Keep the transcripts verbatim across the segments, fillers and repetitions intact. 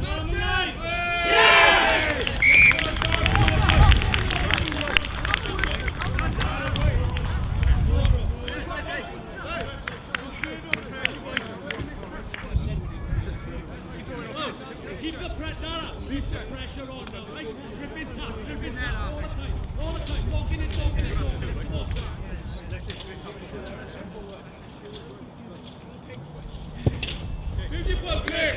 Keep the pressure, keep the pressure on now, right? Dripping tough, dripping tough, all the time, all the time, walking it, walking it, walking it, walk. Beautiful play!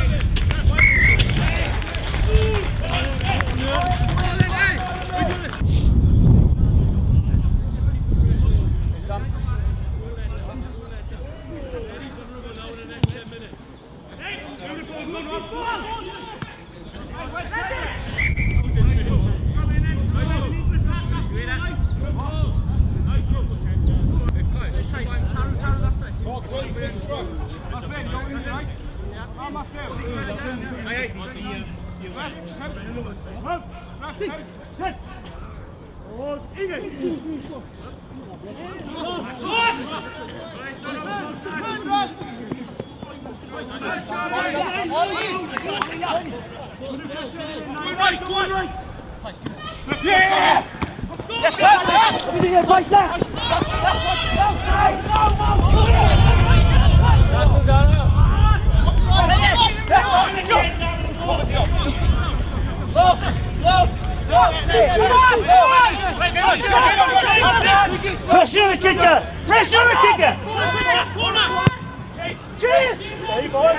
Yeah! Yes, yes, yes! We need a place left! Pressure the kicker! Pressure the kicker! Cheers! Hey boys!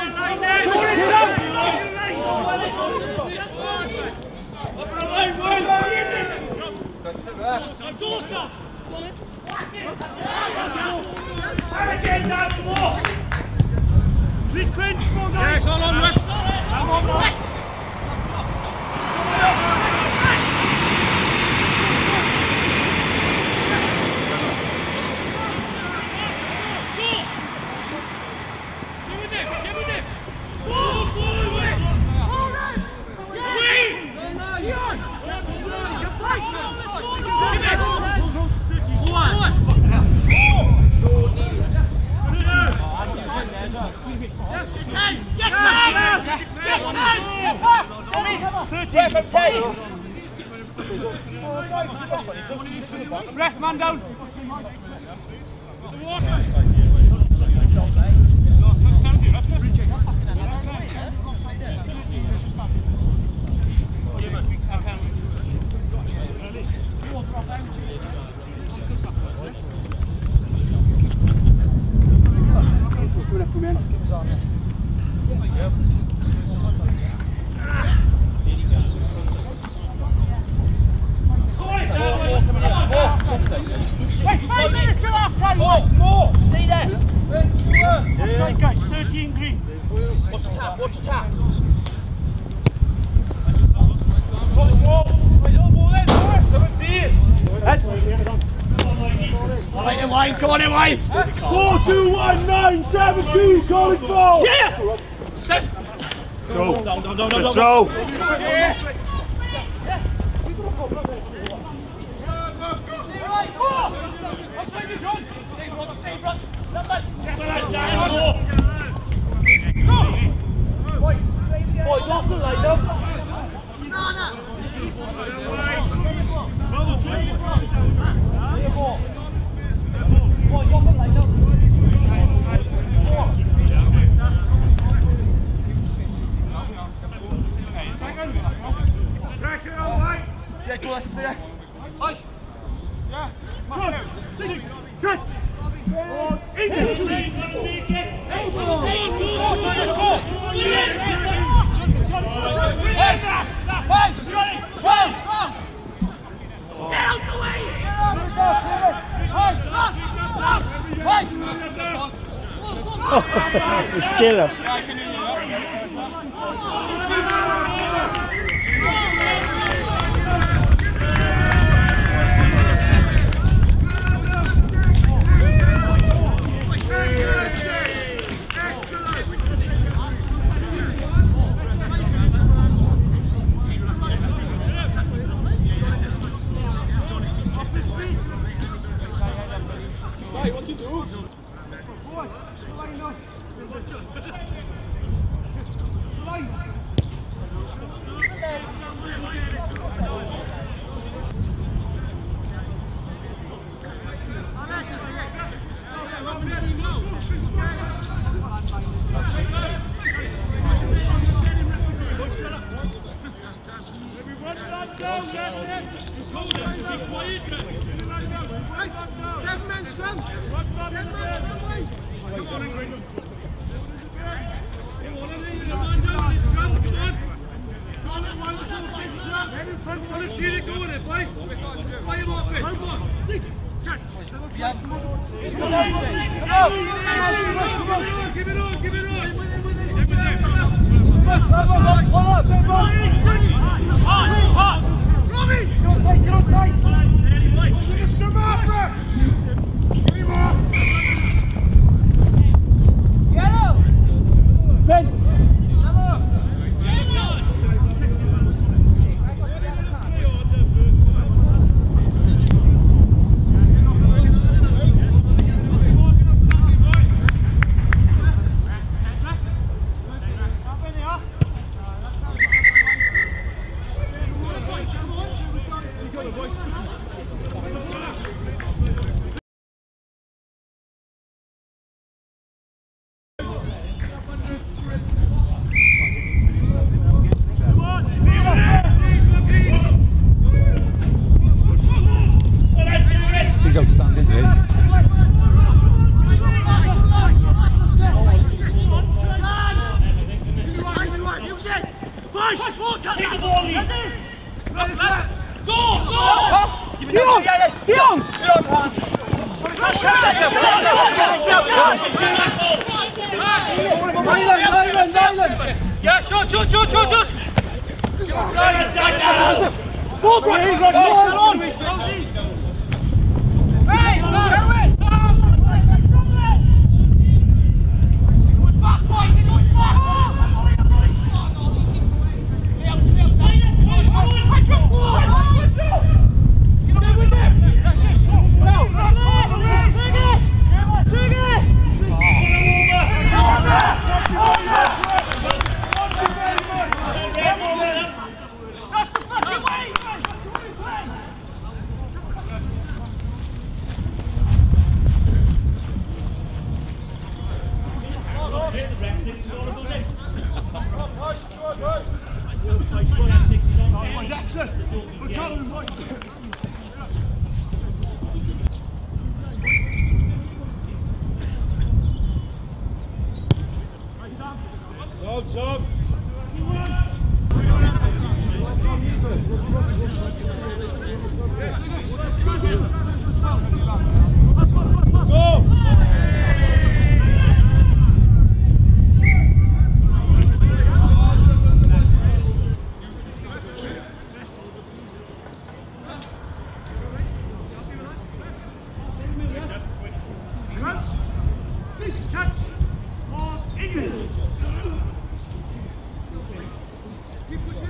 Yes, all on left. Come on, left. Ref, man down. Five minutes till half time! More! More! Stay there! Offside, guys, thirteen green. Watch the tap, watch the tap! Cross ball! Right elbow then! seventeen! Right in line, come on in line! four two one nine seven two, calling ball! Yeah! Set! Go! Down, down, down, down, down! Go! Yeah. Boys, off the line now. Boys, off the line now. Pressure on right! Yeah, go on, yeah. Push. Yeah! Run! Sitting! Touch! Engage! Still up. Right, what to do? Line. Line. Nice. Play him off it. Come on. Touch. Yeah. Come on. Give it on. Give it on. Robbie! Get on tight, get on tight! Just come after! Get him off! Yellow! Ben! He's outstanding, eh? Go! Go! Dion! Dion! Island, island, island! Yeah, shoot, shoot, shoot, shoot, shoot! Ball, bro! He's on, he's on! Hey, go in! Jackson! We're coming, boy! Sub, sub! Go! Touch! Pause! England! Keep pushing in!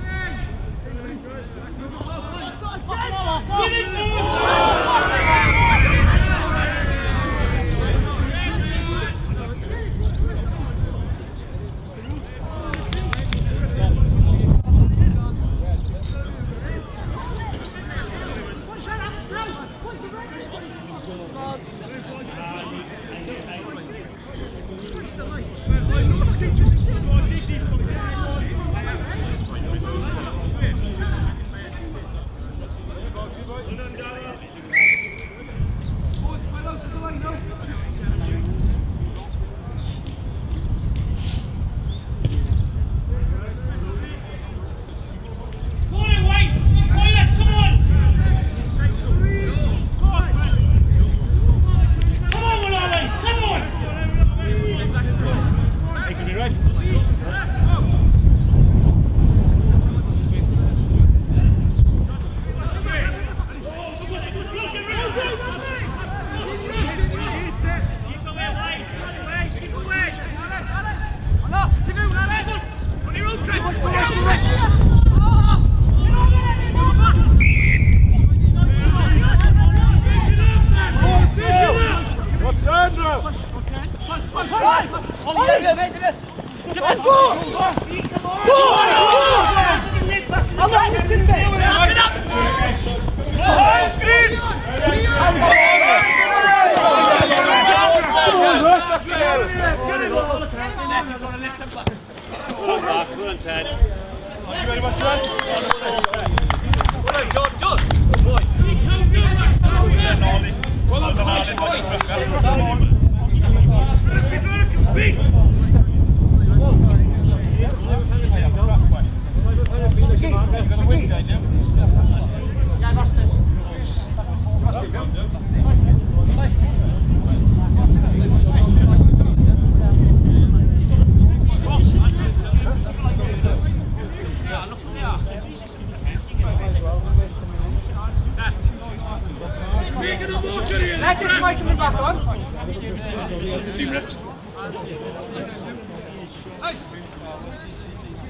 Yeah, I must have.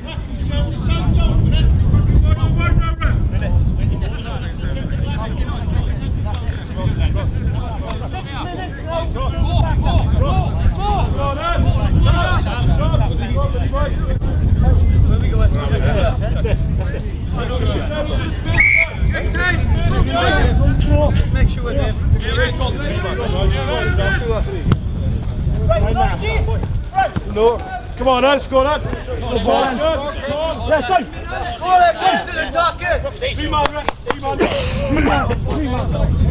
Just make sure we're there. No. Come on, let's go, lad. Yeah, son. Three man, right? Three man. Three man.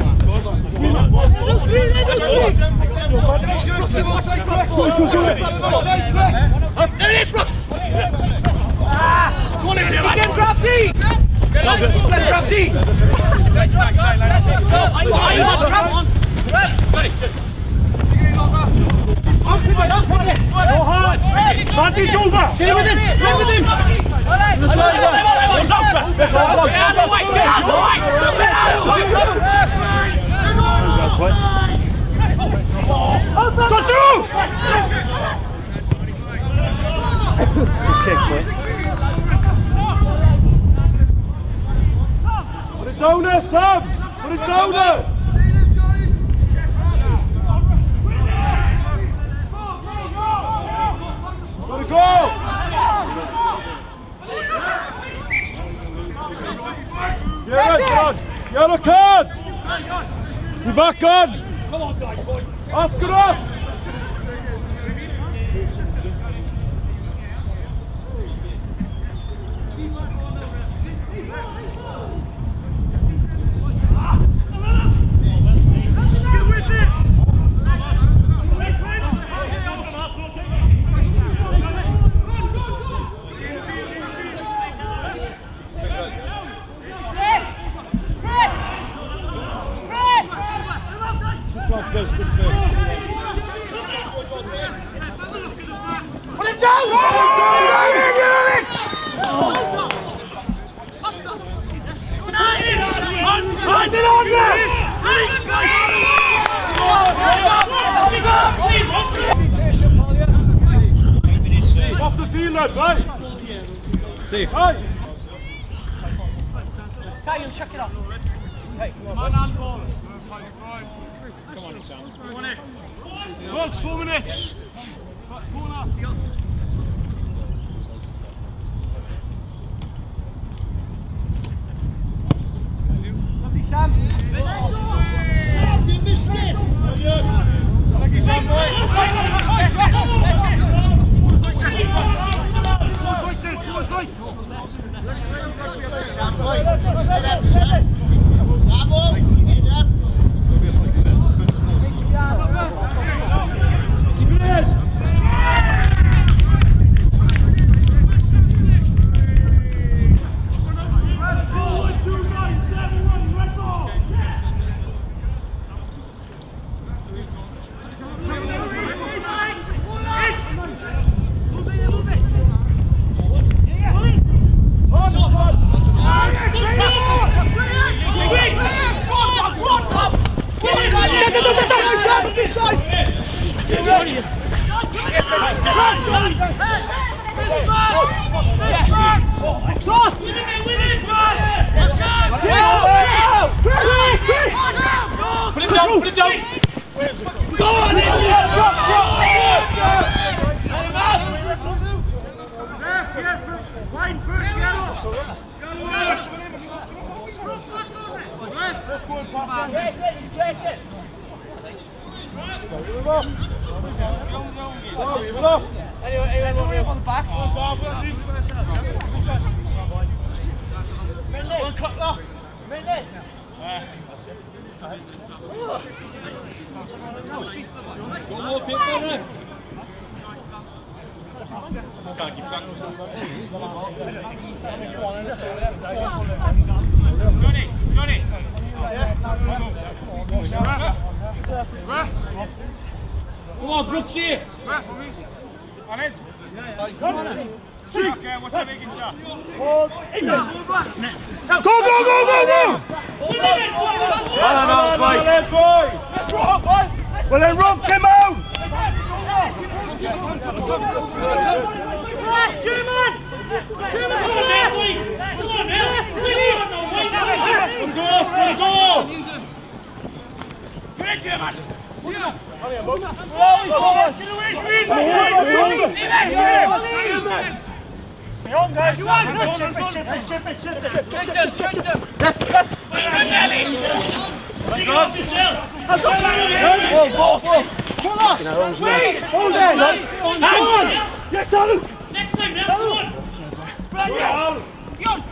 There it is, Brooks! Go on, again, Grabsy! Let's Grabsy! Go hard. Vantage over. Get with him! Get with him! The side one. Get out of the way! Get out of the way! Get out of the way! Go through! Good kick, boy. Put it down there, Sam. Put it down there. Gotta go! Yeah, come on! Yellow card! You're back on! Come on, boy! Oscar off! Put it down! Find it on there! Off the field, lad, right? Steve. Right. Kai, you'll check it off. Hey, come on. Come on, Sam. Folks, four minutes. Four now. Lovely, Sam. Sam, you missed it! Thank you, Sam, boy. Sam, boy. Head up, Sam. Sam, boy. Head up. Put him down, put him down! Go on! Drop, drop! Line first, get up! Anyone, anyone want me up on the back? One cut off. One more people there. Can't keep track. Johnny, Johnny. Come on, Brooks here. Okay, what's your legging down? Go, go, go, go, go! No, no, boy. Well then, Rob, come out! Shoot him on! Beyond guys. You want Chip it, it, chip it, chip it, chip it. Straighten, straighten. Yes, yes. Ball, ball, ball. Pull us! Wait! Hold it! Come on! Yes, Salu! Next time, now, come on. Brandon! Yon!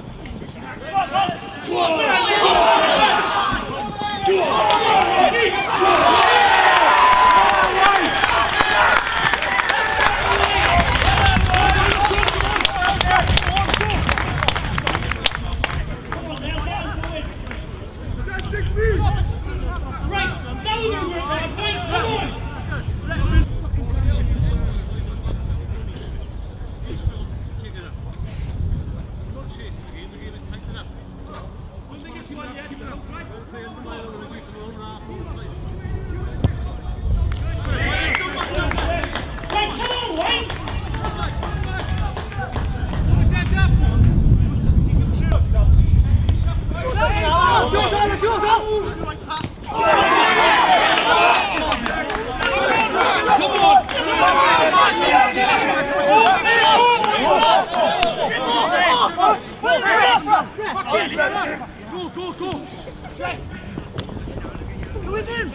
Right, now we're going to work on it. Come on! Go, go, go! Go with him!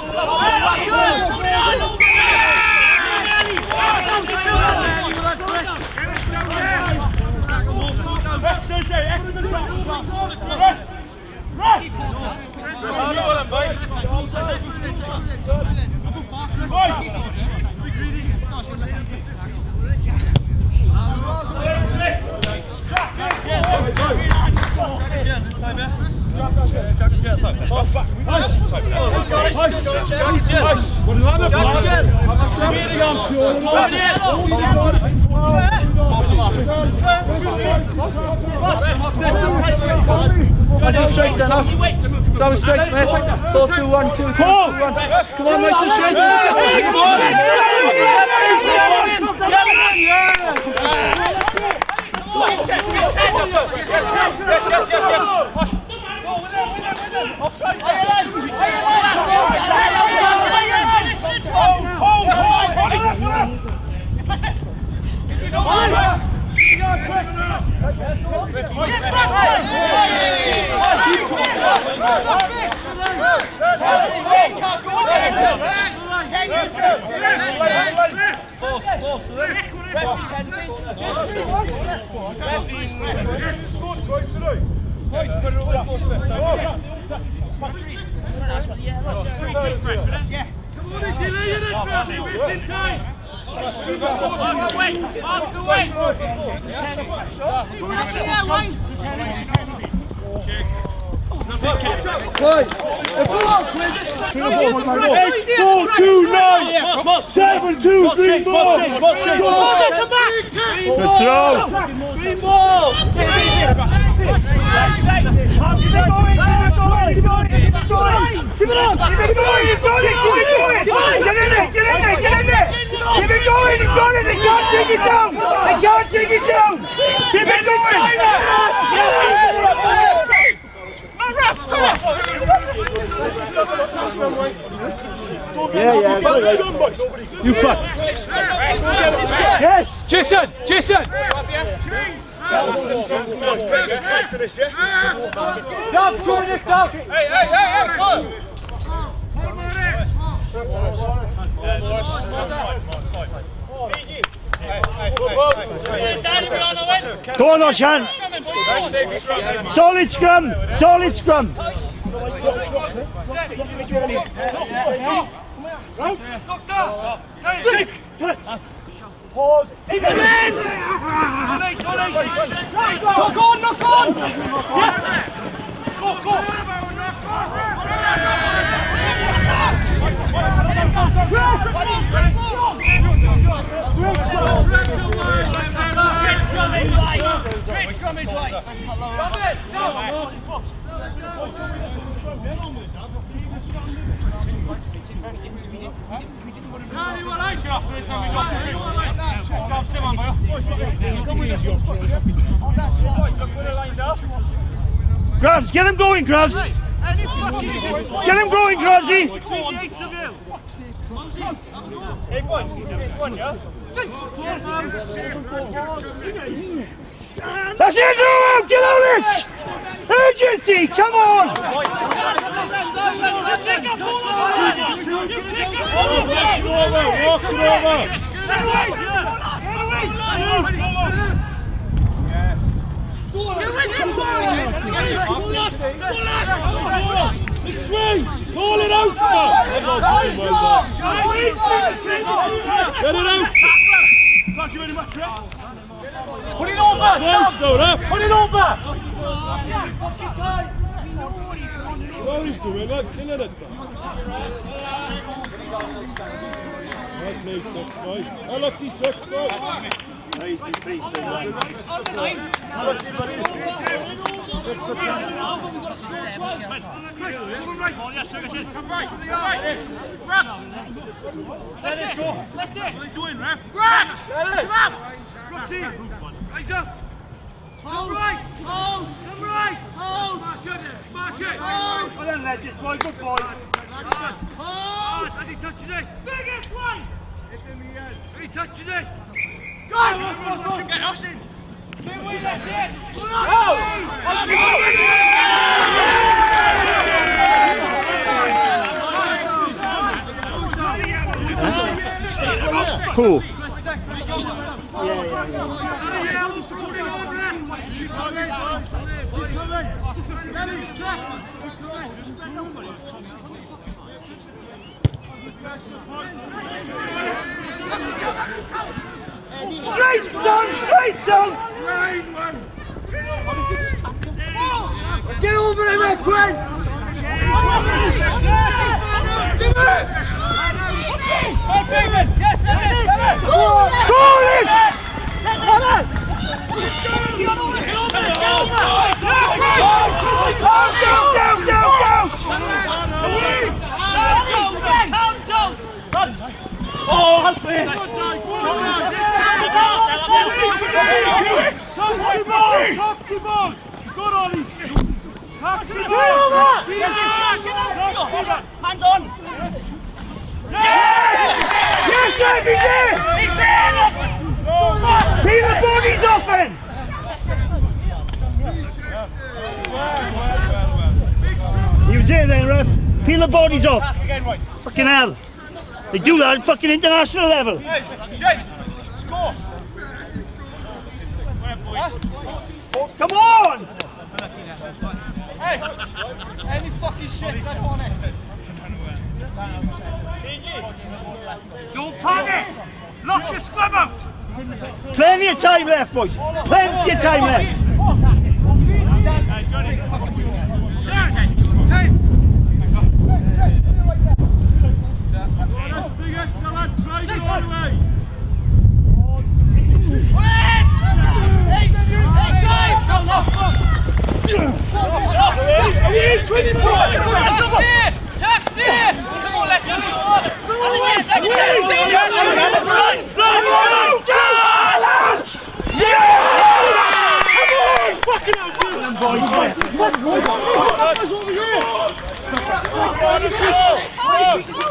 Nice and straight, Dennis. So straight, mate. It's all two one, two two, two one. Come on, nice and straight. Yes, yes, yes, yes. Four, two, nine, seven, two, three, four. Come back. Good throw. Green ball. Keep it on. Keep it going. Keep it going. Get in there. Get in there. Get in there. Keep it going. He's got it. They can't take it down. They can't take it down. Keep it going. Yeah, yeah. You fuck. Yes, Jason. Jason. Stop doing this stuff. Hey, hey, hey, hey, come Go on, Oshan. Solid scrum. Solid scrum. Right. Pause. Even in. Knock on, knock on. Yes. Go, go. Great scrummage right. Let's cut lower. Grubs, get him going, Grubs! Get him going, Grubsy! Hey, one. One, yeah? That's it, Drew! Get on it! Urgency, come on! Walk it over! Yes. Swing! Call it out! Get it out! Thank you very much, Ref. Put it over, Close though, Ref! Put it over! What he's doing, like killing it. That makes six five. I like the six five. Please, please, please, Come right, come right. Let it go. Let it. What are you doing, Ref? Ref! Come up! Roxy! Raise up! Come right! Hold! Come right! Hold! Smash it! Smash it! Hold! Well done, lad, this boy, good boy. Hold! As he touches it! Big it! One! He touches it! Go! Go! Get us in! Get away, that's it! Go! Cool. Straight, son! Straight, son! Get over it, there, Quinn! Give it! Yes, that's it! Score it! Come on! Down, down, down, down! Oh, help me! Taxi ball! Good on him! Taxi ball! Hands on! Yes! Yes, Dave, he's there! He's there! Peel the bodies off him! He was there then, ref. Peel the bodies off. Fucking hell. They do that at fucking international level. Hey, Jake, score. Come on! Hey, any fucking shit, get on it. Don't panic! Lock the scrub out! Plenty of time left, boys. Plenty of time left. Hey, Johnny. Taxi! Come on, let's just go on! Fucking hell, boys! What? What? What?